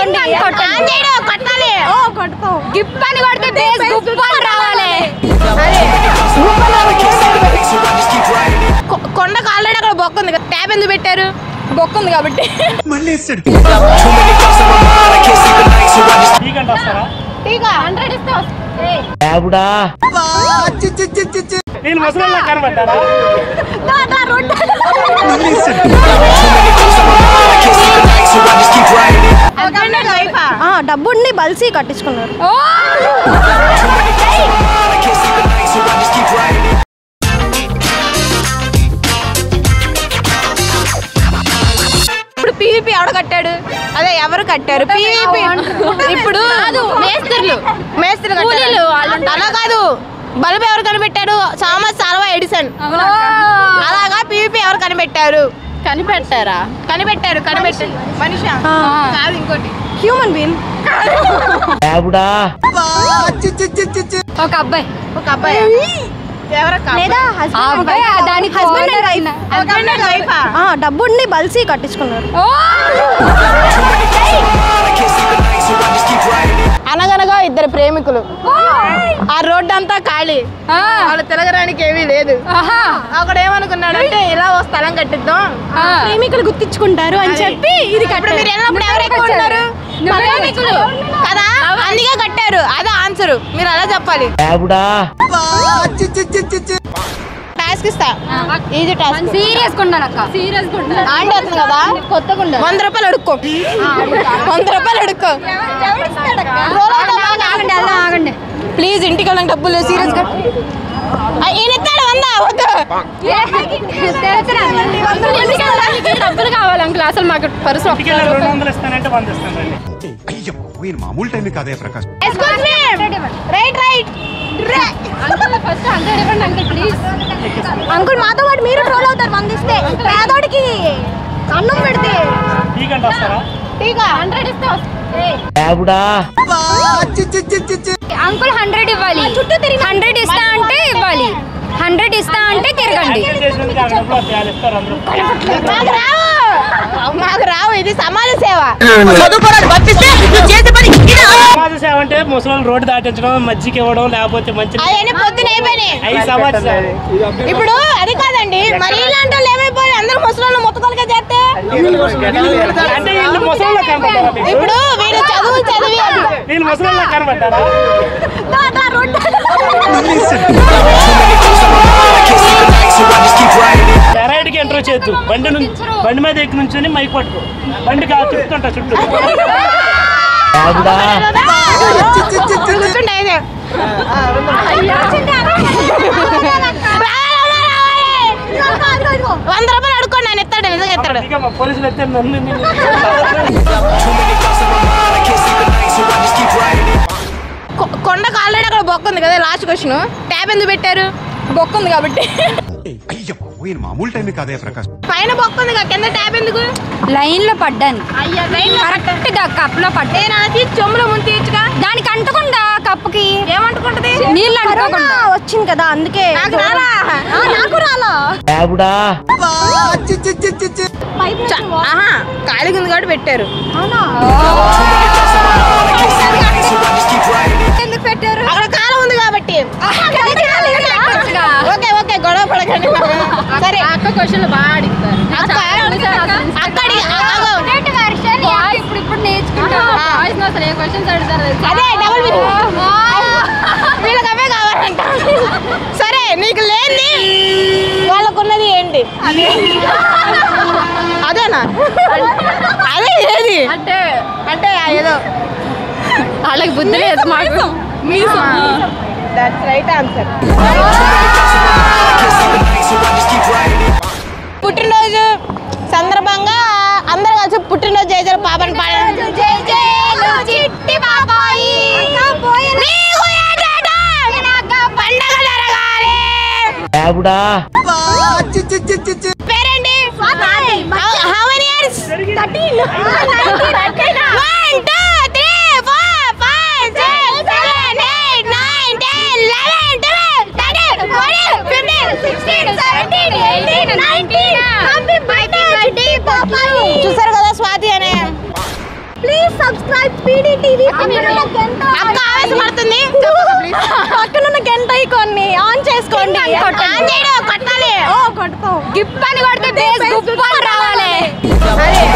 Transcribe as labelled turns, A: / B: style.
A: కొట్టాలి గిప్ అని కొడితే బేస్ గుప్ అని రావాలి కొండకు ఆల్రెడీ అక్కడ బొక్క ఉంది కదా ట్యాబ్ ఎందుకు పెట్టారు బొక్క ఉంది కాబట్టి
B: డబ్బుని బల్సి కట్టించుకున్నారు
A: ఇప్పుడు పీవీపీ ఎవరు కట్టాడు అదే ఎవరు కట్టారు పీవీపీ ఇప్పుడు మేస్త్రులు అలా కాదు బల్బ్ ఎవరు కనిపెట్టారు థామస్ ఆల్వా ఎడిసన్ అలాగా పీవీపీ ఎవరు కనిపెట్టారు కనిపెట్టారు మనిషి కాదు ఇంకోటి
B: హ్యూమన్ బీయింగ్
A: ఒక అబ్బాయి
B: డబ్బుని బల్సి కట్టించుకున్నారు
A: అనగనగా ఇద్దరు ప్రేమికులు ఆ రోడ్డు అంతా ఖాళీ వాళ్ళు తిరగడానికి ఏమీ లేదు అక్కడ ఏమనుకున్నాడంటే ఇలా ఓ స్థలం కట్టిద్దాం
B: ప్రేమికులు గుర్తించుకుంటారు అని చెప్పి ఇది
A: ఇప్పుడు మీరు వెళ్ళినప్పుడు ఎవరు ఎక్కువ ఉన్నారు ప్రేమికులు కదా అందుకే కట్టారు అదే ఆన్సర్ మీరు అలా చెప్పాలి టాస్క్ ఇస్తా ఈజీ టాస్క్
B: సీరియస్
A: ఆంటీ వస్తుంది కదా కొత్తగా 100 రూపాయలు అడుక్కో 100 రూపాయలు అడుక్కో
B: ఆగండి
A: ప్లీజ్ ఇంటికి వెళ్ళడానికి డబ్బులు లేదు సీరియస్ గా ఈయన ఇస్తాడు 100 డబ్బులు కావాలి అంకుల్ అసలు మాకు పరిస్థితి
C: మామూలు టైం కాదే ప్రకాష్
B: అంకుల్ మాతో పాటు మీరు ట్రోల్ అవుతారు మందిస్తే పేదోడికి అన్నం పెడితే
A: అంకుల్ 100 ఇవ్వాలి చుట్టూ తిరిగి 100 ఇస్తా అంటే ఇవ్వాలి 100 ఇస్తా అంటే తిరగండి మాకు రావు ఇది సమాజ సేవ
D: సమాజ సేవ అంటే ముసలి రోడ్డు దాటించడం మజ్జిగ ఇవ్వడం లేకపోతే మంచి
A: ఇప్పుడు అది కాదండి మరి ఇలాంటి వాళ్ళు ఏమైపోయి అందరూ ముసలి ముత్తకొలకే చేస్తే ఇప్పుడు వీళ్ళు చదివి
D: వీళ్ళు ముసలి కనబడ్డారా ఎరైడ్కి ఎంటర్ చేయొద్దు బండి మీద ఎక్కి నుంచి మైక్ పట్టుకో బండి కాదు చుట్టుకుంటా చుట్టూ
A: ₹100 అడుక్కోండి ఆయన ఎత్తాడు నిజంగా ఎత్తాడు
D: పోలీసులు ఎత్తాడు
A: కొండకు ఆల్రెడీ అక్కడ బొక్క ఉంది కదా లాస్ట్ క్వశ్చన్ ట్యాబ్ ఎందుకు పెట్టారు బొక్క ఉంది కాబట్టి
C: మామూలు టైం కాదే ప్రకాష్
A: పైన బొక్క ఉంది కింద ట్యాబ్ ఎందుకు
B: లైన్ లో పడ్డాను
A: కరెక్ట్ గా కప్ లో పట్టేనా చెమ్ములో ముందు తీర్చుగా దానికి అంటుకుండా కప్పుకి ఏమంటుకుంటది
B: నీళ్ళు అంటుకోకుండా వచ్చింది కదా అందుకే
A: నాకు రాలా ఖాళీగా ఉంది కాబట్టి పెట్టారు
B: ఎందుకు పెట్టారు
A: అక్కడ కాలం ఉంది కాబట్టి ఓకే ఓకే గొడవ పడకండి సరే అక్క క్వశ్చన్లు బాగా అడుగుతారు
B: ఇప్పుడు నేర్చుకుంటాం అసలు ఏ క్వశ్చన్స్ అడుగుతారు
A: అదే డబుల్ వీళ్ళకి అవే కావాలంట సరే నీకు లేని వాళ్ళకున్నది ఏంటి అదేనా అదే ఏది అంటే ఏదో
B: వాళ్ళకి బుద్ధి లేదు మాకు
A: దట్స్ రైట్ ఆన్సర్ పుట్టినరోజు సందర్భంగా అందరూ కలిసి పుట్టినరోజు జయజల పాపని పాడారు పండగ జరగాలి పేరేంటి how many years 13 1 2 3 4 5 6 7 8 9 10 11 12 13 14 15 16 17 18 19 happy birthday పాపా చూసారు కదా స్వాతి అనే ప్లీజ్ సబ్స్క్రైబ్ అక్క ఆవేశపడుతుంది.
B: పక్కనున్న గంట కొన్ని ఆన్ చేసుకోండి.
A: ఆన్ చేయడం కొట్టాలి.
B: కొడతాం.
A: గిప్ అని కొడితే బేస్ గుప్ అని రావాలి.